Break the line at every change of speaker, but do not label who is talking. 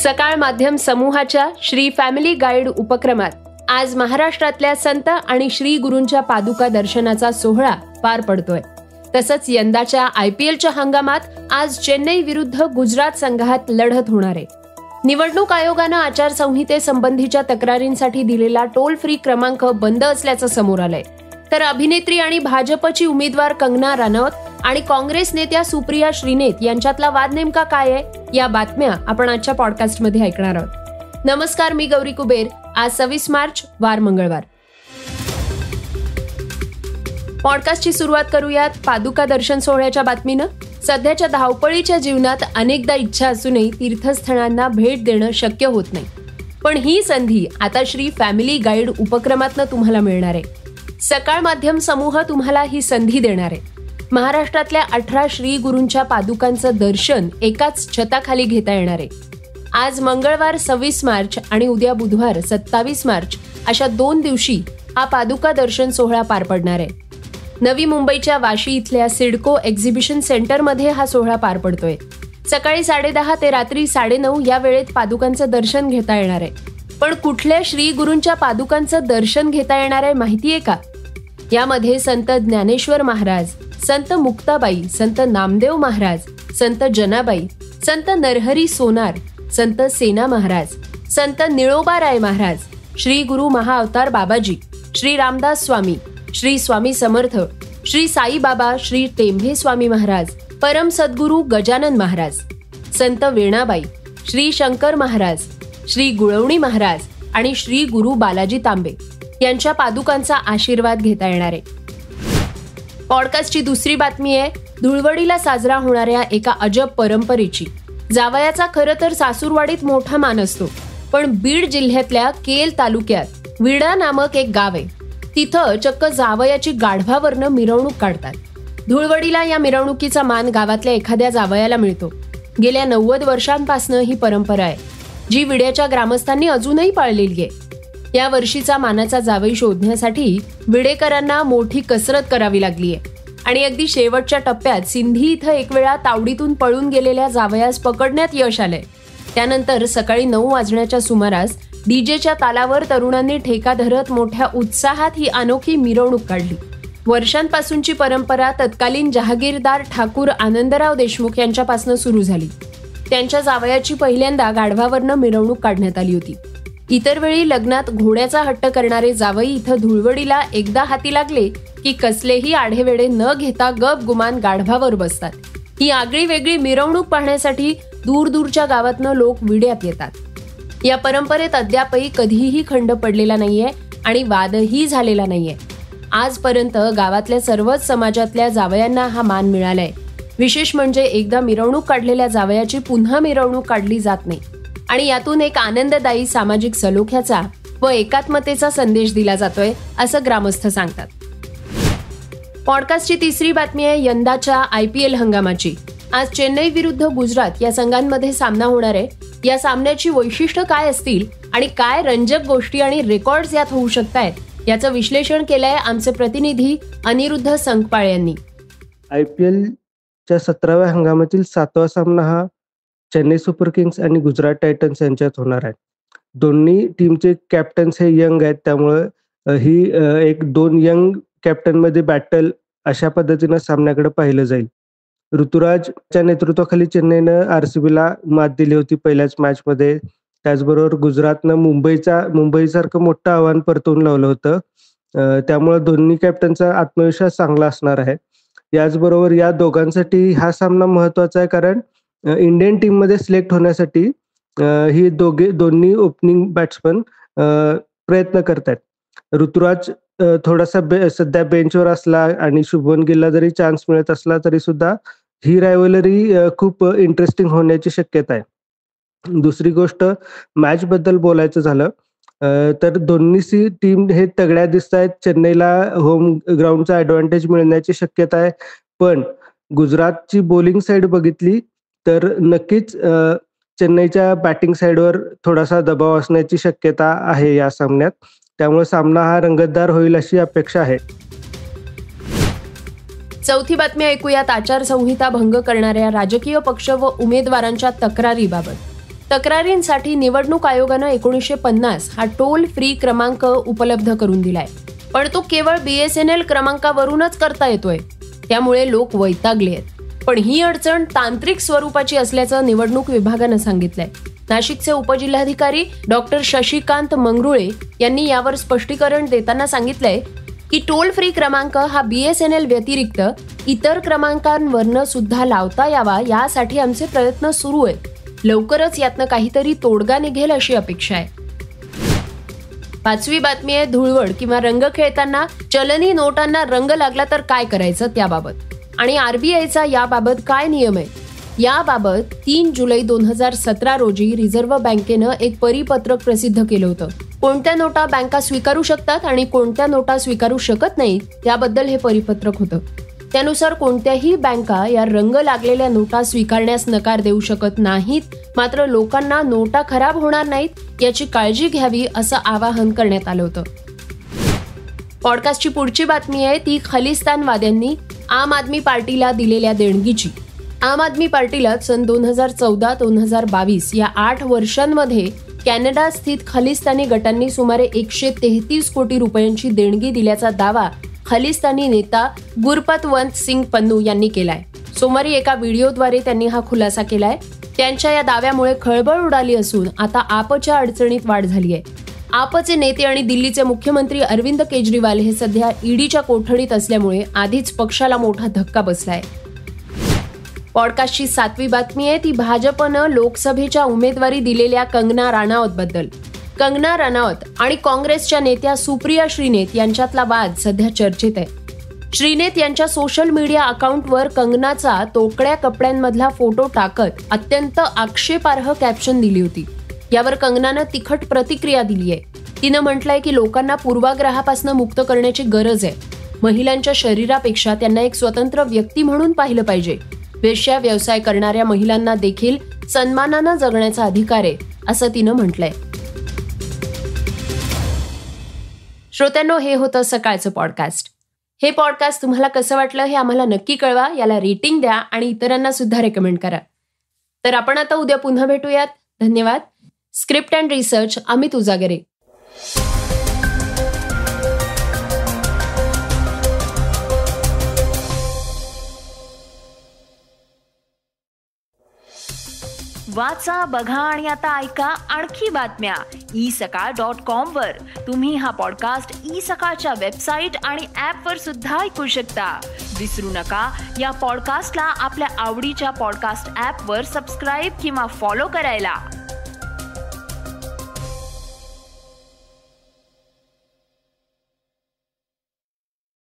सकाळ माध्यम समूहाच्या श्री फॅमिली गाईड उपक्रमात आज महाराष्ट्रातल्या संत आणि श्री गुरूंच्या पादुका दर्शनाचा सोहळा पार पडतोय. तसंच यंदाच्या IPLच्या हंगामात आज चेन्नई विरुद्ध गुजरात संघात लढत होणार आहे. निवडणूक आयोगानं आचारसंहितेसंबंधीच्या तक्रारींसाठी दिलेला टोल फ्री क्रमांक बंद असल्याचं समोर आलंय. तर अभिनेत्री आणि भाजपची उमेदवार कंगना रानौत आणि काँग्रेस नेत्या सुप्रिया श्रीनेत यांच्यातला वाद नेमका काय आहे, या बातम्या आपण आजच्या पॉडकास्टमध्ये ऐकणार आहोत. नमस्कार, मी गौरी कुबेर. आज 26 मार्च वार मंगळवार. पॉडकास्टची सुरुवात करूयात पादुका दर्शन सोहळ्याच्या बातमीनं. सध्याच्या धावपळीच्या जीवनात अनेकदा इच्छा असूनही तीर्थस्थळांना भेट देणं शक्य होत नाही. पण ही संधी आता श्री फॅमिली गाईड उपक्रमातनं तुम्हाला मिळणार आहे. सकाळ माध्यम समूह तुम्हाला ही संधी देणार आहे. महाराष्ट्रातल्या 18 श्री गुरूंच्या पादुकांचं दर्शन एकाच छताखाली घेता येणार आहे. आज मंगळवार 26 मार्च आणि उद्या बुधवार 27 मार्च अशा 2 दिवशी हा पादुका दर्शन सोहळा पार पडणार आहे. नवी मुंबईच्या वाशी इथल्या सिडको एक्झिबिशन सेंटरमध्ये हा सोहळा पार पडतोय. सकाळी 10:30 ते रात्री 9:30 या वेळेत पादुकांचं दर्शन घेता येणार आहे. पण कुठल्या श्री गुरूंच्या पादुकांचं दर्शन घेता येणार आहे माहितीये का? यामध्ये संत ज्ञानेश्वर महाराज, संत मुक्ताबाई, संत नामदेव महाराज, संत जनाबाई, संत नरहरी सोनार, संत सेना महाराज, संत निळोबाराय महाराज, श्री गुरु महाअवतार बाबाजी, श्री रामदास स्वामी, श्री स्वामी समर्थ, श्री साई बाबा, श्री टेंभे स्वामी महाराज, परम सद्गुरू गजानन महाराज, संत वेणाबाई, श्री शंकर महाराज, श्री गुळवणी महाराज आणि श्री गुरु बालाजी तांबे यांच्या पादुकांचा आशीर्वाद घेता येणार आहे. पॉडकास्टची दुसरी बातमी आहे धुळवडीला साजरा होणाऱ्या एका अजब परंपरेची. जावयाचा खरं तर सासूरवाडीत मोठा मान असतो, पण बीड जिल्ह्यातल्या केल तालुक्यात विडा नामक एक गाव आहे. तिथं चक्क जावयाची गाढवावरनं मिरवणूक काढतात. धुळवडीला या मिरवणुकीचा मान गावातल्या एखाद्या जावयाला मिळतो. गेल्या 90 वर्षांपासून ही परंपरा आहे, जी विड्याच्या ग्रामस्थांनी अजूनही पाळलेली आहे. या वर्षीचा मानाचा जावई शोधण्यासाठी विडेकरांना मोठी कसरत करावी लागली आहे आणि अगदी शेवटच्या टप्प्यात सिंधी इथं एक वेळा तावडीतून पळून गेलेल्या जावयास पकडण्यात यश आलंय. त्यानंतर सकाळी 9 वाजण्याच्या सुमारास डीजेच्या तालावर तरुणांनी ठेका धरत मोठ्या उत्साहात ही अनोखी मिरवणूक काढली. वर्षांपासूनची परंपरा तत्कालीन जहागीरदार ठाकूर आनंदराव देशमुख यांच्यापासून सुरू झाली. त्यांच्या जावयाची पहिल्यांदा गाढवावरनं मिरवणूक काढण्यात आली होती. इतर वेळी लग्नात घोड्याचा हट्ट करणारे जावई इथं धुळवडीला एकदा हाती लागले की कसलेही आढेवेढे न घेता गपगुमान गाढवावर बसतात. ही आगळी वेगळी मिरवणूक पाहण्यासाठी दूरदूरच्या गावातनं लोक विड्यात येतात. या परंपरेत अद्यापही कधीही खंड पडलेला नाहीये आणि वादही झालेला नाहीये. आजपर्यंत गावातल्या सर्वच समाजातल्या जावयांना हा मान मिळालाय. विशेष म्हणजे एकदा मिरवणूक काढलेल्या जावयाची पुन्हा मिरवणूक काढली जात नाही आणि यातून एक आनंददायी सामाजिक सलोख्याचा व एकात्मतेचा संदेश दिला जातोय, असं ग्रामस्थ सांगतात. पॉडकास्टची तिसरी बातमी आहे यंदाच्या IPL हंगामाची. आज चेन्नई विरुद्ध गुजरात या संघांमध्ये सामना होणार आहे. या सामन्याची वैशिष्ट्य काय असतील आणि काय रंजक गोष्टी आणि रेकॉर्ड्स यात होऊ शकतायत, याचं विश्लेषण केलंय आमचे प्रतिनिधी अनिरुद्ध संकपाळ यांनी.
IPLच्या 17व्या हंगामातील 7वा सामना हा चेन्नई सुपर किंग्स आणि गुजरात टायटन्स यांच्यात होणार आहे. दोन्ही टीमचे कॅप्टन्स हे यंग आहेत, त्यामुळे ही एक 2 यंग कॅप्टनमध्ये बॅटल अशा पद्धतीनं सामन्याकडे पाहिलं जाईल. ऋतुराजच्या नेतृत्वाखाली चेन्नईनं RCBला मात दिली होती पहिल्याच मॅचमध्ये. त्याचबरोबर गुजरातनं मुंबईसारखं मोठं आव्हान परतवून लावलं होतं. त्यामुळे दोन्ही कॅप्टनचा आत्मविश्वास चांगला असणार आहे. याचबरोबर या दोघांसाठी हा सामना महत्वाचा आहे, कारण इंडियन टीममध्ये सिलेक्ट होण्यासाठी ही दोन्ही ओपनिंग बॅट्समन प्रयत्न करतात. ऋतुराज थोडासा सध्या बेंचवर असला आणि शुभमन गिलला जरी चान्स मिळत असला तरी सुद्धा ही रायव्हलरी खूप इंटरेस्टिंग होण्याची शक्यता आहे. दुसरी गोष्ट, मॅच बद्दल बोलायचं झालं तर दोन्ही टीम हे तगड्या दिसत आहेत. चेन्नईला होम ग्राउंडचा ॲडव्हान्टेज मिळण्याची शक्यता आहे, पण गुजरातची बॉलिंग साईड बघितली तर नक्कीच चेन्नईच्या बॅटिंग साईडवर थोडासा दबाव असण्याची शक्यता आहे या सामन्यात. त्यामुळे सामना हा रंगतदार होईल अशी अपेक्षा आहे.
चौथी बातमी ऐकूयात आचारसंहिता भंग करणाऱ्या राजकीय पक्ष व उमेदवारांच्या तक्रारीबाबत. तक्रारींसाठी निवडणूक आयोगानं 1950 हा टोल फ्री क्रमांक उपलब्ध करून दिलाय, पण तो केवळ BSNL क्रमांकावरूनच करता येतोय. त्यामुळे लोक वैतागले आहेत. पण ही अडचण तांत्रिक स्वरूपाची असल्याचं निवडणूक विभागानं सांगितलंय. नाशिकचे उपजिल्हाधिकारी डॉक्टर शशिकांत मंगरुळे यांनी यावर स्पष्टीकरण देताना सांगितलंय की टोल फ्री क्रमांक हा BSNL व्यतिरिक्त इतर क्रमांकांवरनं सुद्धा लावता यावा, यासाठी आमचे प्रयत्न सुरू आहेत. लवकरच यातनं काहीतरी तोडगा निघेल अशी अपेक्षा आहे. 5वी बातमी आहे धुळवड किंवा रंग खेळताना चलनी नोटांना रंग लागला तर काय करायचं त्याबाबत. आणि RBIचा याबाबत काय नियम आहे याबाबत 3 जुलै 2017 रोजी रिझर्व्ह बँकेनं एक परिपत्रक प्रसिद्ध केलं होतं. कोणत्या नोटा बँका स्वीकारू शकतात आणि कोणत्या नोटा स्वीकारू शकत नाहीत याबद्दल हे परिपत्रक होतं. त्यानुसार कोणत्याही बँका या रंग लागलेल्या नोटा स्वीकारण्यास नकार देऊ शकत नाहीत. मात्र लोकांना नोटा खराब होणार नाहीत याची काळजी घ्यावी असं आवाहन करण्यात आलं होतं. पॉडकास्टची पुढची बातमी आहे ती खलिस्तानवाद्यांनी आम आदमी पार्टीला दिलेल्या देणगीची. आम आदमी पार्टीला सन 2014-2022 या 8 वर्षांमध्ये कॅनडा स्थित खलिस्तानी गटांनी सुमारे 133 कोटी रुपयांची देणगी दिल्याचा दावा खलिस्तानी नेता गुरपतवंत सिंग पन्नू यांनी केलाय. सोमवारी एका व्हिडिओद्वारे त्यांनी हा खुलासा केलाय. त्यांच्या या दाव्यामुळे खळबळ उडाली असून आता आपच्या अडचणीत वाढ झाली आहे. आपचे नेते आणि दिल्लीचे मुख्यमंत्री अरविंद केजरीवाल हे सध्या ईडीच्या कोठडीत असल्यामुळे आधीच पक्षाला मोठा धक्का बसलाय. पॉडकास्टची 7वी बातमी आहे ती भाजपनं लोकसभेच्या उमेदवारी दिलेल्या कंगना राणावत बद्दल. कंगना राणावत आणि काँग्रेसच्या नेत्या सुप्रिया श्रीनेत यांच्यातला वाद सध्या चर्चेत आहे. श्रीनेत यांच्या सोशल मीडिया अकाउंटवर कंगनाचा तोकड्या कपड्यांमधला फोटो टाकत अत्यंत आक्षेपार्ह कॅप्शन दिली होती. यावर कंगनानं तिखट प्रतिक्रिया दिली आहे. तिनं म्हटलंय की लोकांना पूर्वाग्रहापासून मुक्त करण्याची गरज आहे. महिलांच्या शरीरापेक्षा त्यांना एक स्वतंत्र व्यक्ती म्हणून पाहिलं पाहिजे. वेश्या व्यवसाय करणाऱ्या महिलांना देखील सन्मानानं जगण्याचा अधिकार आहे असं तिनं म्हटलंय. श्रोत्यांनो, हे होतं सकाळचं पॉडकास्ट. हे पॉडकास्ट तुम्हाला कसं वाटलं हे आम्हाला नक्की कळवा. याला रेटिंग द्या आणि इतरांना सुद्धा रेकमेंड करा. तर आपण आता उद्या पुन्हा भेटूयात. धन्यवाद. Script and research Amit Ujagare.
वाचा, बघा आणि आता ऐका आणखी बातम्या isakal.com वर. तुम्ही हा पॉडकास्ट isakal वेबसाईट आणि ऍप वर सुद्धा ऐकू शकता. विसरू नका, या पॉडकास्टला आपल्या आवडीच्या पॉडकास्ट ऍप वर सबस्क्राईब किंवा फॉलो करायला.